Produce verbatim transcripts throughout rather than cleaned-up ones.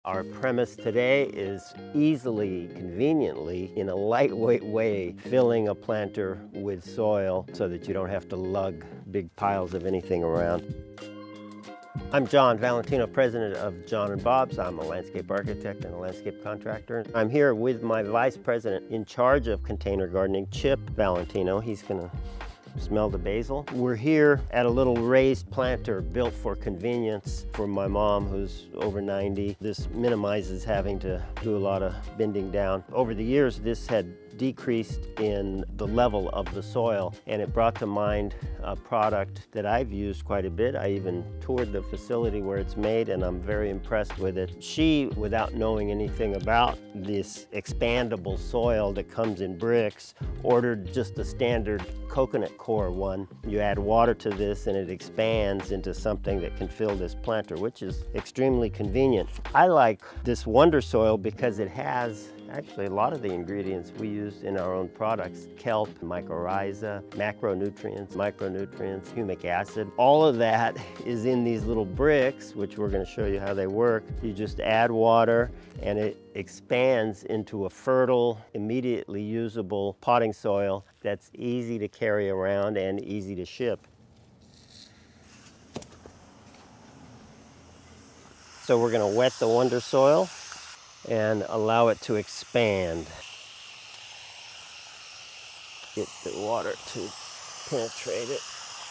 Our premise today is easily, conveniently, in a lightweight way, filling a planter with soil so that you don't have to lug big piles of anything around. I'm John Valentino, president of John and Bob's. I'm a landscape architect and a landscape contractor. I'm here with my vice president in charge of container gardening, Chip Valentino. He's gonna smell the basil. We're here at a little raised planter built for convenience for my mom, who's over ninety. This minimizes having to do a lot of bending down. Over the years, this had decreased in the level of the soil, and it brought to mind a product that I've used quite a bit. I even toured the facility where it's made, and I'm very impressed with it. She, without knowing anything about this expandable soil that comes in bricks, ordered just a standard coconut core one. You add water to this and it expands into something that can fill this planter, which is extremely convenient. I like this Wonder Soil because it has actually a lot of the ingredients we use in our own products: kelp, mycorrhiza, macronutrients, micronutrients, humic acid. All of that is in these little bricks, which we're going to show you how they work. You just add water and it expands into a fertile, immediately usable potting soil that's easy to carry around and easy to ship. So we're going to wet the Wonder Soil and allow it to expand. Get the water to penetrate it.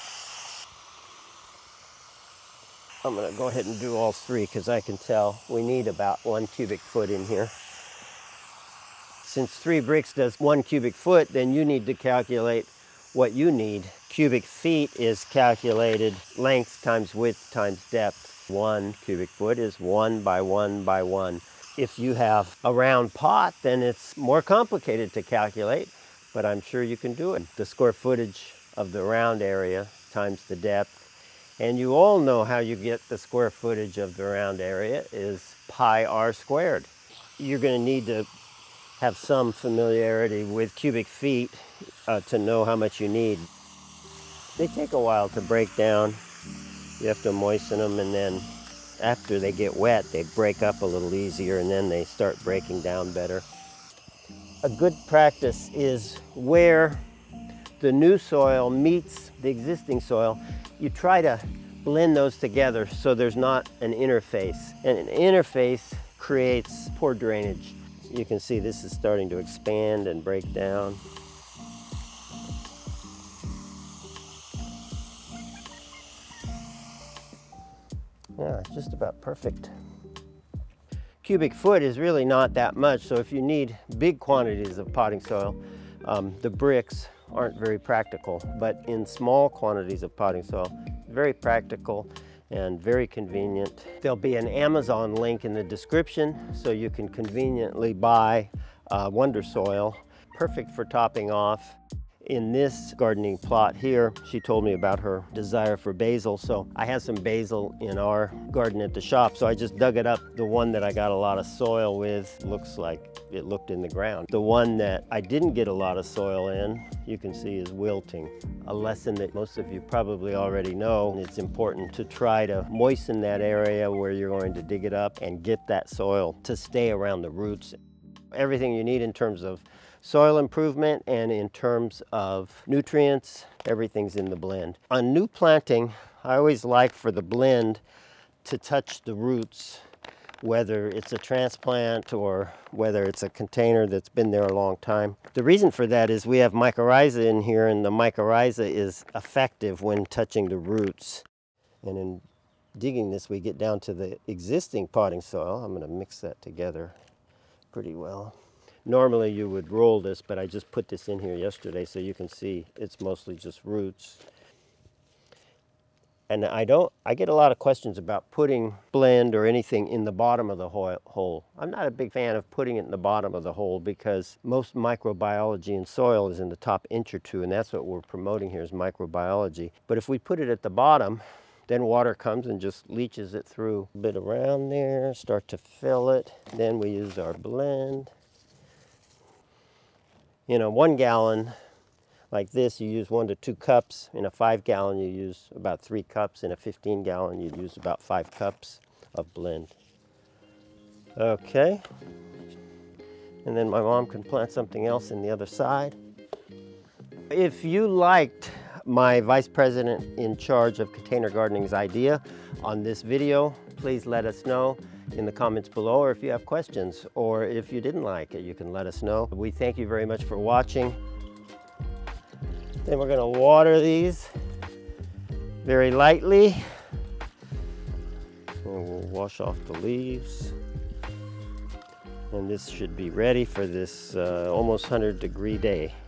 I'm gonna go ahead and do all three because I can tell we need about one cubic foot in here. Since three bricks does one cubic foot, then you need to calculate what you need. Cubic feet is calculated length times width times depth. One cubic foot is one by one by one. If you have a round pot, then it's more complicated to calculate, but I'm sure you can do it. The square footage of the round area times the depth. And you all know how you get the square footage of the round area is pi r squared. You're going to need to have some familiarity with cubic feet uh, to know how much you need. They take a while to break down. You have to moisten them, and then after they get wet, they break up a little easier, and then they start breaking down better. A good practice is where the new soil meets the existing soil, you try to blend those together so there's not an interface. And an interface creates poor drainage. You can see this is starting to expand and break down. Yeah, it's just about perfect. Cubic foot is really not that much, so if you need big quantities of potting soil, um, the bricks aren't very practical, but in small quantities of potting soil, very practical and very convenient. There'll be an Amazon link in the description so you can conveniently buy uh, Wonder Soil, perfect for topping off. In this gardening plot here, she told me about her desire for basil, so I have some basil in our garden at the shop, so I just dug it up. The one that I got a lot of soil with looks like it looked in the ground. The one that I didn't get a lot of soil in, you can see, is wilting. A lesson that most of you probably already know. It's important to try to moisten that area where you're going to dig it up and get that soil to stay around the roots. Everything you need in terms of soil improvement and in terms of nutrients, everything's in the blend. On new planting, I always like for the blend to touch the roots, whether it's a transplant or whether it's a container that's been there a long time. The reason for that is we have mycorrhiza in here, and the mycorrhiza is effective when touching the roots. And in digging this, we get down to the existing potting soil. I'm going to mix that together pretty well. Normally you would roll this, but I just put this in here yesterday so you can see it's mostly just roots. And I don't, I get a lot of questions about putting blend or anything in the bottom of the hole. I'm not a big fan of putting it in the bottom of the hole because most microbiology in soil is in the top inch or two, and that's what we're promoting here is microbiology. But if we put it at the bottom, then water comes and just leaches it through. A bit around there, start to fill it. Then we use our blend. In a one gallon like this, you use one to two cups. In a five gallon, you use about three cups. In a fifteen gallon, you use about five cups of blend. Okay. And then my mom can plant something else in the other side. If you liked my vice president in charge of container gardening's idea on this video, please let us know in the comments below, or if you have questions, or if you didn't like it, you can let us know. We thank you very much for watching. Then we're gonna water these very lightly. And we'll wash off the leaves. And this should be ready for this uh, almost one hundred degree day.